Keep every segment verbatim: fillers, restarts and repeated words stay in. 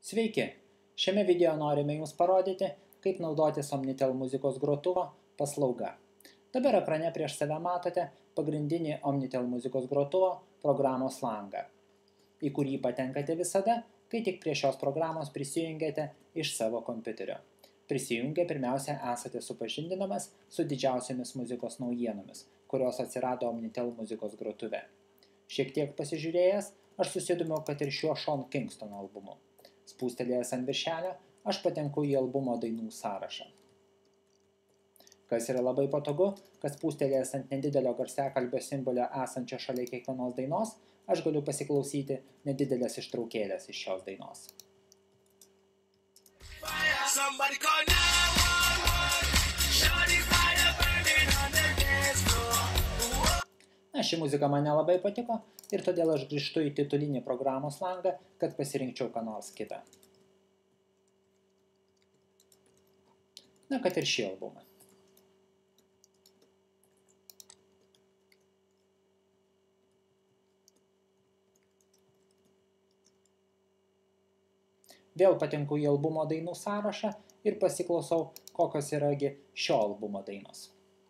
Sveiki! Šiame video norime Jums parodyti, kaip naudotis Omnitel muzikos grotuvo paslauga. Dabar ekrane prieš save matote pagrindinį Omnitel muzikos grotuvo programos langą, į kurį patenkate visada, kai tik prie šios programos prisijungiate iš savo kompiuterio. Prisijungę pirmiausia esate supažindinamas su didžiausiamis muzikos naujienomis, kurios atsirado Omnitel muzikos grotuve. Šiek tiek pasižiūrėjęs, aš susidomiau, kad ir šiuo Sean Kingston albumu. Spūstelėjęs ant viršelio, aš patenku į albumo dainų sąrašą. Kas yra labai patogu, kad spūstelėjęs ant nedidelio garsiakalbio simbolio esančio šalia kiekvienos dainos, aš galiu pasiklausyti nedidelės ištraukėlės iš šios dainos. Na, ši muzika man nelabai patiko ir todėl aš grįžtu į titulinį programos langą, kad pasirinkčiau ką nors kitą. Na, kad ir šį albumą. Vėl patinku į albumo dainų sąrašą ir pasiklausau, kokios yragi šio albumo dainos.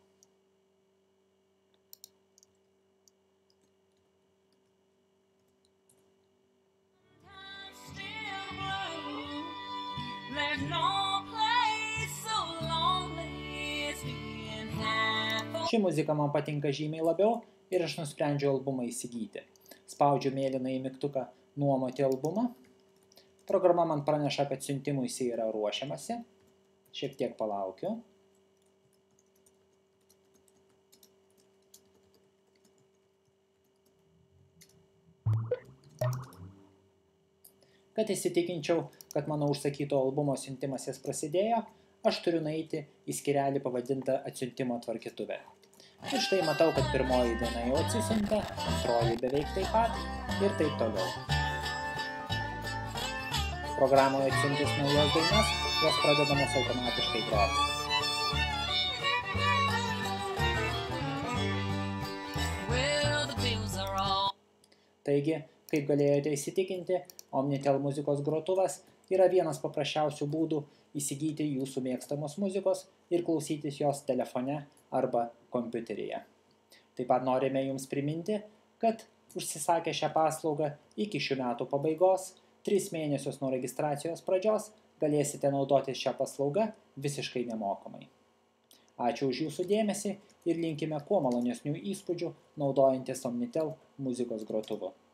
Ši muzika man patinka žymiai labiau ir aš nusprendžiau albumą įsigyti. Spaudžiu mėlynąjį mygtuką nuomoti albumą. Programa man praneša, kad siuntimui jisai yra ruošiamasi. Šiek tiek palaukiu. Kad įsitikinčiau, kad mano užsakyto albumo siuntimas prasidėjo, aš turiu nueiti į skyrelį pavadintą atsiuntimo tvarkytuve. Ir štai matau, kad pirmoji daina jau atsisiuntė, antroji beveik taip pat ir taip toliau. Programoje atsiuntus naujos dainas, jos pradedamos automatiškai groti. Taigi, kaip galėjote įsitikinti, Omnitel muzikos grotuvas yra vienas paprasčiausių būdų įsigyti jūsų mėgstamos muzikos ir klausytis jos telefone arba kompiuteryje. Taip pat norime Jums priminti, kad užsisakę šią paslaugą iki šių metų pabaigos, tris mėnesius nuo registracijos pradžios, galėsite naudotis šią paslaugą visiškai nemokamai. Ačiū už Jūsų dėmesį ir linkime kuo malonesnių įspūdžių naudojantis Omnitel muzikos grotuvu.